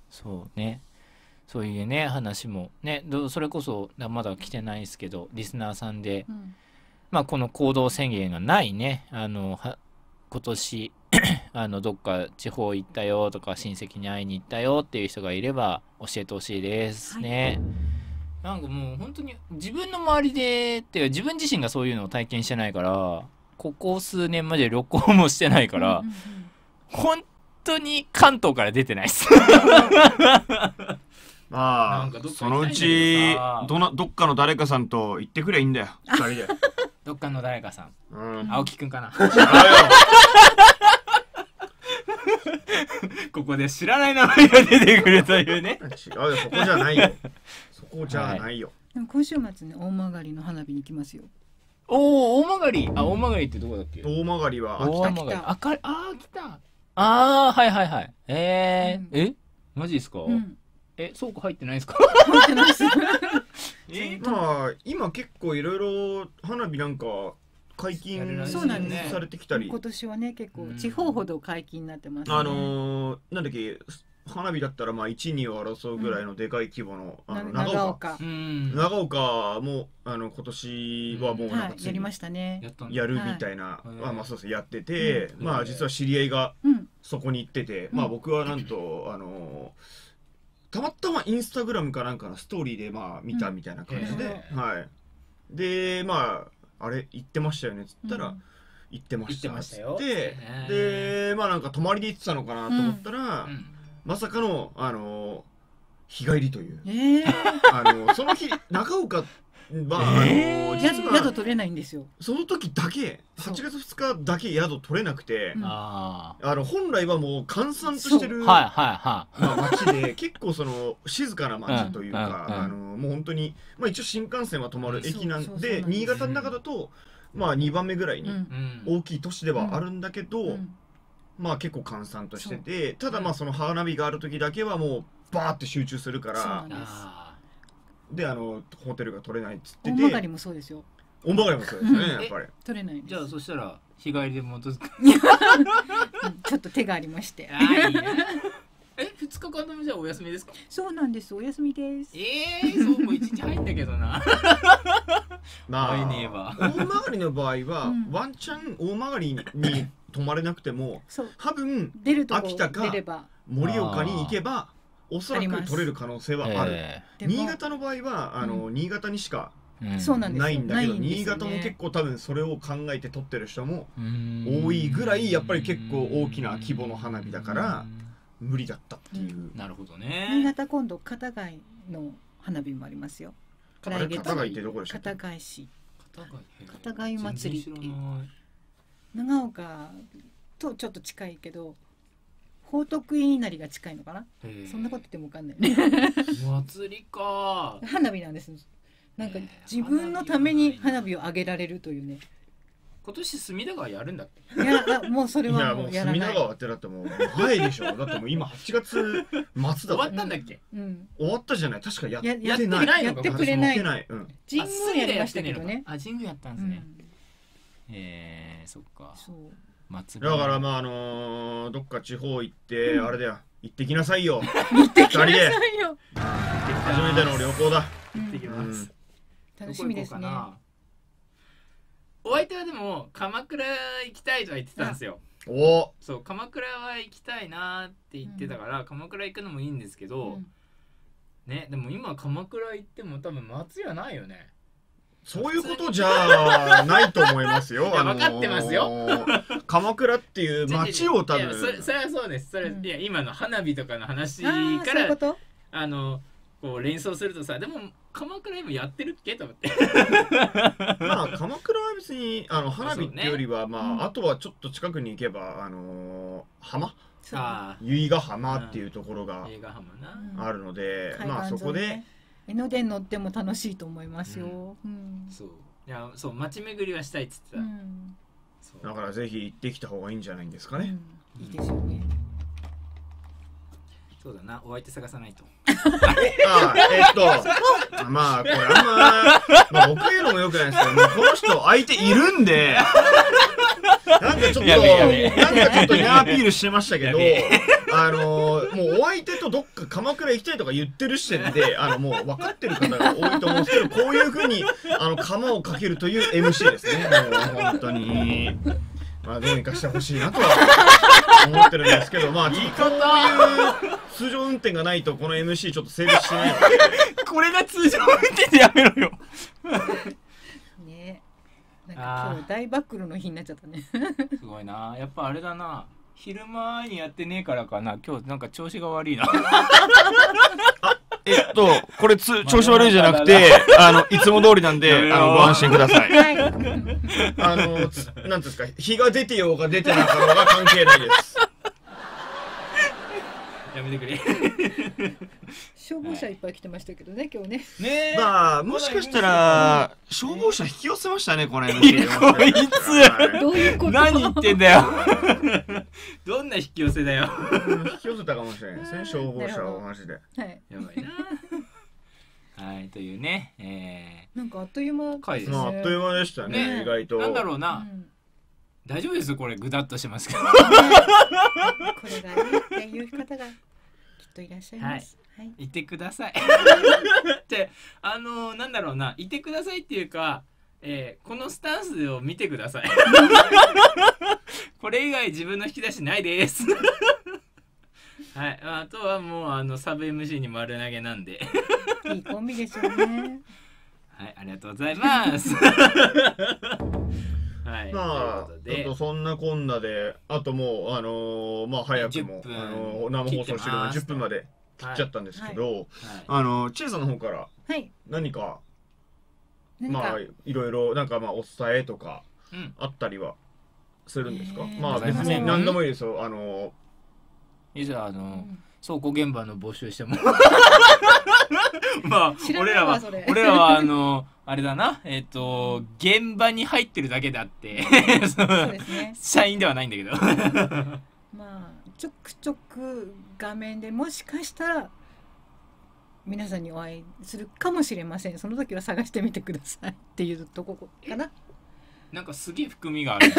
そうね。そういうね、話もね、どそれこそまだ来てないですけど、リスナーさんで、 うんまあこの行動宣言がないね、あの、は今年、あの、どっか地方行ったよとか、親戚に会いに行ったよっていう人がいれば教えてほしいですね。なんかもう本当に自分の周りで、っていうか自分自身がそういうのを体験してないから、ここ数年まで旅行もしてないから、 うんうんうん本当に関東から出てないっす。 まあなんかどっか行きたいんだけどさそのうちどなどっかの誰かさんと行ってくりゃいいんだよ二人で。 どっかの誰かさん。 うん青木くんかな。 違うよここで知らない名前が出てくるというね。 違うよ、そこじゃないよ。そこじゃないよ。 でも今週末ね大曲の花火に行きますよ。 おお、大曲。あ、大曲ってどこだっけ？ 大曲は秋大田。 曲。あか、あー、来た。あー、はいはいはい。えー、 うんえマジですか？ うん。 え、倉庫入ってないですか？ 入ってないです。 えまあ今結構いろいろ花火なんか解禁やるらしいそうなんですされてきたり、 今年はね結構うん地方ほど解禁になってますね。 あのー、なんだっけ花火だったらまあいち、にを争うぐらいのでかい規模の、あなの長長岡。 岡うん。 長岡もあの今年はもうなんかはいやりましたね。 やったんだやるみたいな、 はいあまあそうですやってて、 うんまあ実は知り合いがうんそこに行ってて、 うんまあ僕はなんとあのたまたまインスタグラムかなんかのストーリーでまあ見たみたいな感じで、 うんはいでまああれ行ってましたよねっつったら、 うん行ってました行ってましたよっつってねでまあなんか泊まりで行ってたのかなと思ったら、 うん。 まさかのあの日帰りというええあのその日長岡は、 えーあの宿実は宿取れないんですよ。 その時だけそうはちがつふつかだけ宿取れなくて、 うんああの本来はもう閑散としてるー。はいはいはまあ、街で結構その静かな街というか、 うんうんうんあのもう本当に、まあ、一応新幹線は止まる駅なんそうそうそうでなんです新潟の中だと、まあ、にばんめぐらいにうんい。うん。 大きい都市ではあるんだけど、 うんまあ結構閑散としててただまあその花火がある時だけはもうバーって集中するかそうならんですあであのホテルが取れないっつって大て曲もそうですよ。 大曲もそうですねうんやっぱり。 ー。 取れないんです。 じゃあそしたら日帰りで戻すか。 うんちょっと手がありまして。 あーいいね。え、二日間ともじゃあお休みですか？ そうなんです。お休みです。 ええー、そうもう一日入んだけどな。 まあ会えねえわ大曲の場合は、 うんワンチャン大曲にに泊まれなくてもそう多分出るとこ秋田か出れば。 盛岡に行けばおそらくあります取れる可能性はある、 えでも新潟の場合はあの、 う新潟にしかーうんそうなんですよないんだけど、 ないんですよね新潟も結構多分それを考えて取ってる人もうーん多いぐらいやっぱり結構大きな規模の花火だから無理だったっていう、 なるほど新ね。 潟今度片貝の花火もありますよ。 あれ片貝ってどこでしたっけ片貝市片貝片貝祭りっていう全然知らない長岡とちょっと近いけど宝徳稲荷が近いのかな、 へーそんなこと言っても分かんないね祭りか。 花火なんです。なんかへー自分のために花火を上げられるというね。 今年隅田川やるんだっけ？ いやあもうそれいやはもう隅もうやらない。 田川ってだってもう前でしょだってもう今はちがつ末だ終わぞったんだっけ？ うん、 終わったじゃない確かややってないややってくれないやってない、うん、 神宮やりましたけどね。 あ、神宮やったんですね。 うん、 えー、そっか。 そう祭り。 だからまああのーどっか地方行って、 うんあれだよ行ってきなさいよ行ってきなさい二人でよ。 初めての旅行だうん行ってきます。 楽しみですねどこ行こうかな。お相手はでも鎌倉行きたいとは言ってたんですよ。 おそう、鎌倉は行きたいなって言ってたから、鎌倉行くのもいいんですけど、 うんね、でも今鎌倉行っても多分祭りはないよね。 そういうことじゃないと思いますよ。 いや分かってますよ鎌倉っていう街を多いやそれ分。 それはそうです。それ、 うんいや今の花火とかの話あーからそういうことあのこう連想するとさ、でも鎌倉今やってるっけと思って。 まあ鎌倉は別にあの花火っていうよりは、まあ、 うんあとはちょっと近くに行けばあのー浜そうあ由比ヶ浜っていうところがあ、映画浜な。 うんあるので、 海まあそこで岸沿いね江ノ電乗っても楽しいと思いますよ。うんそう。いやそう街巡りはしたいっつってた。 うんそうだからぜひ行ってきた方がいいんじゃないんですかね。 うんいいですよね。 そうだな。お相手探さないと。 ああえっとまあこれあんま、まあ、僕言うのもよくないですけどもうこの人相手いるんでなんかちょっとやべえやべえなんかちょっとニャーアピールしてましたけどやべあのー、もうお相手とどっか鎌倉行きたいとか言ってる時点であのもう分かってる方が多いと思うんですけど、こういう風にあの釜をかけるという エムシー ですね。もう本当にまあどうにかしてほしいなとは思ってるんですけど、まあちょっとこういう通常運転がないとこの エムシー ちょっと成立しないのでこれが通常運転でやめろよ。 ね、なんか今日大暴露の日になっちゃったね。 すごいな。やっぱあれだな。昼間にやってねえからかな。今日なんか調子が悪いな。 えっとこれつ調子悪いじゃなくてあのいつも通りなんであのご安心ください。 はい。 あのつなんていうんですか、日が出てようが出てなかろうが関係ないです。 やめてくれ。 消防車いっぱい来てましたけどね、今日ね。 ねえ。 まあもしかしたら消防車引き寄せましたねこの エムシー。 こいつどういうこと？ 何言ってんだよ。どんな引き寄せだよ。 引き寄せたかもしれないですね、消防車をマジで。 はい。 やばいな。はい、というね、えなんかあっという間回ですまああっという間でしたね、 ね意外と。 ー、なんだろううな。 ん大丈夫ですよ、これぐだっとしてますけど。 これがいいっていう方がきっといらっしゃいます。はい。 いてください。で、あのー、なんだろうな、いてくださいっていうか、えー、このスタンスを見てください。これ以外自分の引き出しないです。はい、あとはもうあのサブ エムシー に丸投げなんで。 いいコンビでしょうね。 はい、ありがとうございます。はい、 まあということでちょっとそんなこんなであともうあのー、まあ早くもじゅっぷんあのー、生放送してるのにじゅっぷんまで切っちゃったんですけど、 はい、 あのー、チェイさんの方からはい。 何か何かまあいろいろなんかまあお伝えとかうん、 あったりはするんですか？ えーまあ別ございませんに何でもいいですよ。あのいざあの、 うん倉庫現場の募集してもまあ知らない俺らはわそれ俺らはあのあれだなえっ、と現場に入ってるだけであってそそううですね。 社員ではないんだけどまあちょくちょく画面でもしかしたら皆さんにお会いするかもしれません。その時は探してみてくださいっていうとこかな。 なんかすげえ含みがある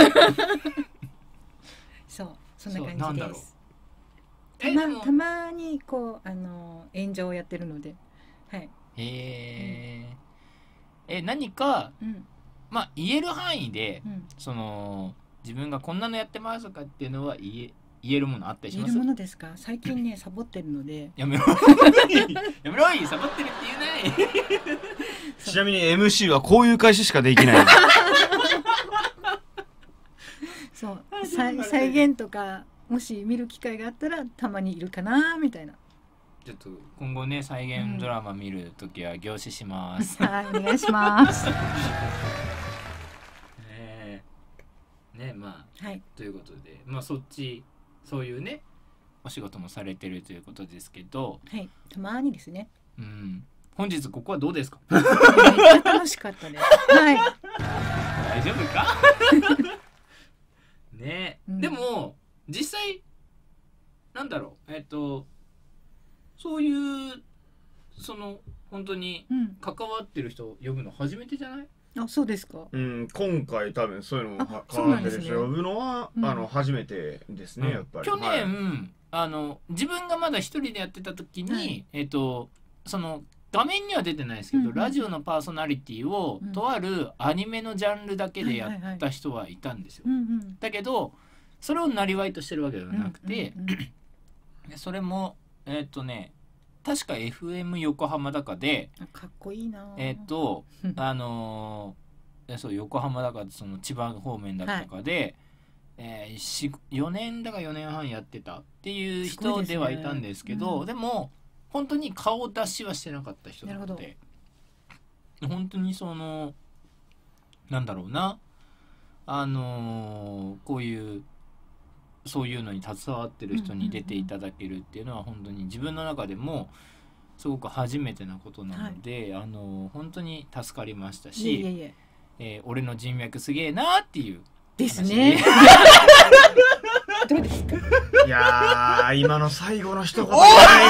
そう、そんなそうなんだろう感じです。たまえでもたまにこうあの炎上をやってるので、はい。 へええ何かうんまあ言える範囲でうん。 その自分がこんなのやってますとかっていうのは言え言えるものあったりします言えるものですか。最近ねサボってるので。 やめろやめろいサボってるって言うないちなみに エムシー はこういう開始しかできない。 そう再再現とかもし見る機会があったらたまにいるかなみたいな。 ちょっと今後ね再現ドラマ見るときは凝視します、 はい、お願いします。 ねえねまあはい。 ということでまあそっちそういうねお仕事もされてるということですけどはい。たまにですね。 うん本日ここはどうですかめっちゃ楽しかったです。はい。 大丈夫かねえ、 うんでも実際なんだろうえっ、とそういうその本当にうん。 関わってる人を呼ぶの初めてじゃないあ、そうですか。 うん、今回多分そういうのをあはそうなんですね関わってる人呼ぶのは、 うんあの初めてですね、やっぱり。 去年、 はいあの自分がまだ一人でやってた時に、 はいえっ、とその画面には出てないですけど、 うんうんラジオのパーソナリティを、 うんとあるアニメのジャンルだけでやはいはいはいった人はいたんですよ、 うんうん。 だけどそれをなりわいとしてるわけではなくて、 うんうんうんでそれもえっ、とね確か エフエム 横浜だかであかっこいいな。 えっ、とうんあのーえそう横浜だかその千葉方面だったかで、えーしよねんだかよねんはんやってたっていう人すごいですねではいたんですけどうんでも本当に顔出しはしてなかった人なのなで本当にそのなんだろうなあのーこういうそういうのに携わってる人に出ていただけるっていうのは本当に自分の中でもすごく初めてなことなので、あのー本当に助かりましたいえしいえいえ。 えー俺の人脈すげえなっていうですね。どうですか。 いやー、今の最後の一言がない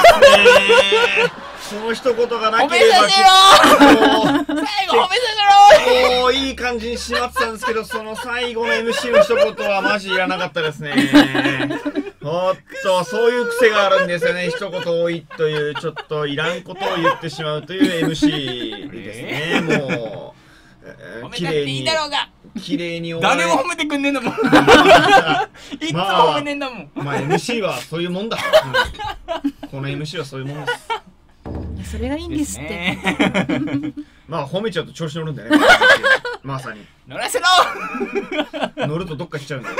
ですね。その一言がなければ褒めさせろもう最後褒めさせろもうといい感じに締まってたんですけど、その最後の エムシー の一言はマジいらなかったですね。おっと、そういう癖があるんですよね。一言多いという、ちょっといらんことを言ってしまうという エムシー ですね。もう、えー、 褒めたっていいだろうが綺麗に終誰も褒めてくんねえんだもんいつも褒めねえんだもん。 まあ エムシー はそういうもんだ、うん、この エムシー はそういうもんです。 それがいいんですって。 ね、 まあ褒めちゃうと調子乗るんだよね。まさに乗らせろ乗るとどっか行っちゃうんだよ。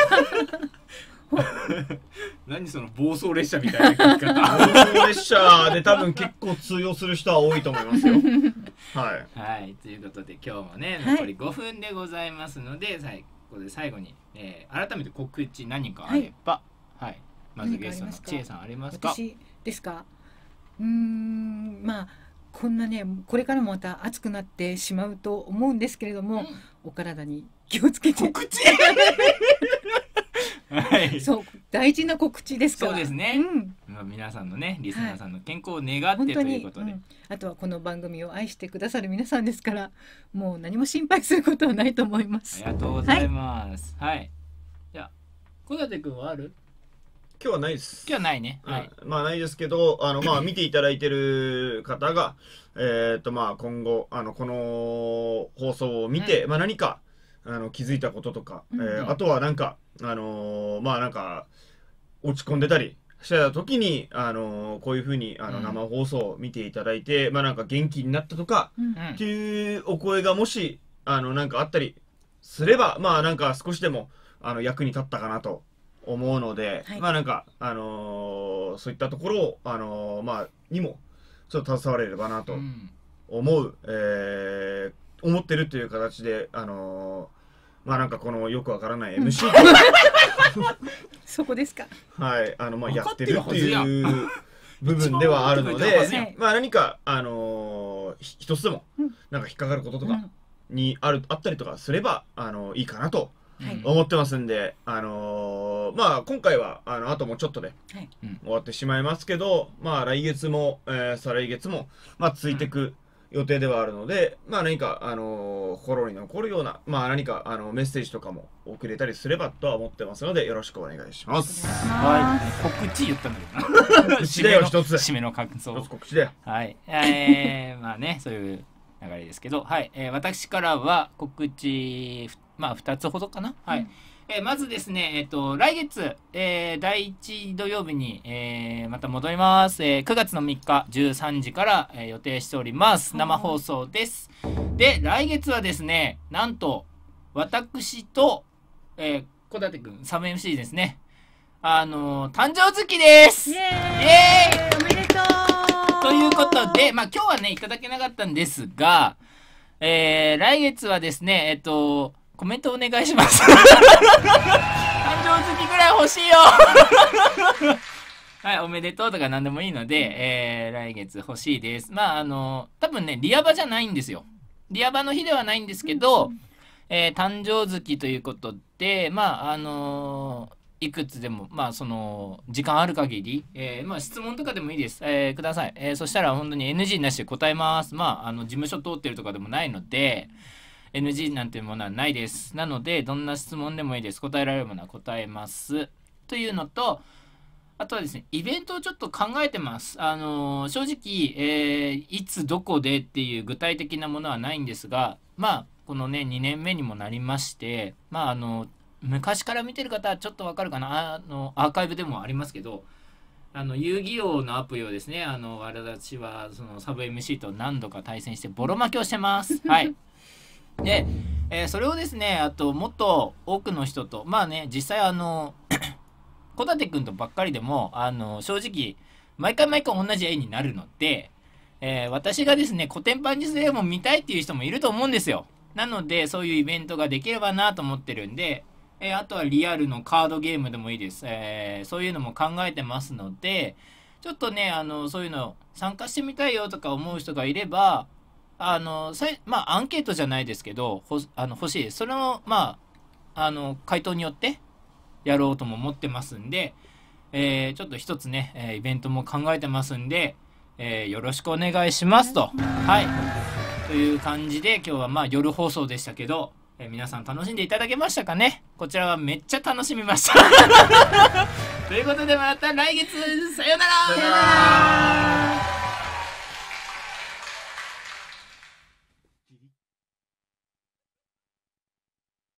何その暴走列車みたいな書き方。 暴走列車で多分結構通用する人は多いと思いますよ。はい。 はい、ということで今日もねはい残りごふんでございますので、はい、ここで最後に、えー、改めて告知何かあれば、はい、はい、まずゲストのちえさんありますか？ 私ですか。うーん、まあこんなね、これからもまた暑くなってしまうと思うんですけれども、 うん、 お体に気をつけて。 告知はい、 そう大事な告知ですから。 そうですね、 うん、 まあ、皆さんのねリスナーさんの健康を願ってということで、 うん、あとはこの番組を愛してくださる皆さんですから、もう何も心配することはないと思います。 ありがとうございます。はい、はい、じゃあ小舘君はある？ 今日はないです。 今日はないね。はい。 うん、まあないですけど、あのまあ見ていただいてる方が、えっとまあ今後あのこの放送を見て、うん、まあ何かあの気づいたこととか、うん、えー、あとはなんかあのー、まあなんか落ち込んでたりしてた時にあのー、こういう風にあの生放送を見ていただいて、うん、まあなんか元気になったとか、うん、っていうお声がもしあのなんかあったりすれば、まあなんか少しでもあの役に立ったかなと思うので、はい、まあなんかあのー、そういったところをあのー、まあにもちょっと携われればなと思う、うん、えー、思ってるという形であのー、まあなんかこのよくわからない エムシー と、 うん、そこですか。 はい、あのまあやってるっていう部分ではあるので、まあ何かあのー、一つでもなんか引っかかることとかにあるあったりとかすればあのー、いいかなと思ってますんで、あのー、まあ今回はあのあともうちょっとで終わってしまいますけど、まあ来月も、えー、再来月もまあ続いていく予定ではあるので、まあ何かあのー、心に残るようなまあ何かあのメッセージとかも送れたりすればとは思ってますのでよろしくお願いします。 はい。告知言ったんだけどな。 告知だよ一つ。 締めの感想。 一つ告知だよ。 はい。えー、まあねそういう流れですけど、はい。えー、私からは告知まあふたつほどかな。はい。うん、えー、まずですね、えっと、来月、えー、だいいち土曜日に、えー、また戻ります。えー、くがつのみっかじゅうさんじから、えー、予定しております。生放送です。で、来月はですね、なんと、私と、えー、小舘くん、サブ エムシー ですね。あのー、誕生月です。イエーイ、イエーイ、 おめでとうということで、まあ今日はね、いただけなかったんですが、えー、来月はですね、えっと、コメントお願いします。誕生月ぐらい欲しいよはい、おめでとうとか何でもいいので、えー、来月欲しいです。まあ、あの、多分ね、リアバじゃないんですよ。リアバの日ではないんですけど、えー、誕生月ということで、まあ、あのー、いくつでも、まあ、その、時間ある限り、えー、まあ、質問とかでもいいです。えー、ください。えー、そしたら本当に エヌジー なしで答えます。まあ、あの、事務所通ってるとかでもないので、エヌジー なんていうものはないです。なので、どんな質問でもいいです。答えられるものは答えます。というのと、あとはですね、イベントをちょっと考えてます。あのー、正直、えー、いつどこでっていう具体的なものはないんですが、まあ、このね、にねんめにもなりまして、まあ、あの、昔から見てる方はちょっとわかるかな、あの、アーカイブでもありますけど、あの、遊戯王のアプリをですね、あの、私は、その、サブ エムシー と何度か対戦してボロ負けをしてます。はい。で、えー、それをですね、あともっと多くの人と、まあね、実際あの小舘くんとばっかりでもあの正直毎回毎回同じ絵になるので、えー、私がですねコテンパンにする絵も見たいっていう人もいると思うんですよ。なのでそういうイベントができればなと思ってるんで、えー、あとはリアルのカードゲームでもいいです、えー、そういうのも考えてますので、ちょっとねあのそういうの参加してみたいよとか思う人がいれば、あのさいまあアンケートじゃないですけどほあの欲しいです。それのまああの回答によってやろうとも思ってますんで、えー、ちょっと一つね、えー、イベントも考えてますんで、えー、よろしくお願いしますと。はい。 という感じで今日はまあ夜放送でしたけど、えー皆さん楽しんでいただけましたかね。こちらはめっちゃ楽しみましたということでまた来月さようなら。 さよなら。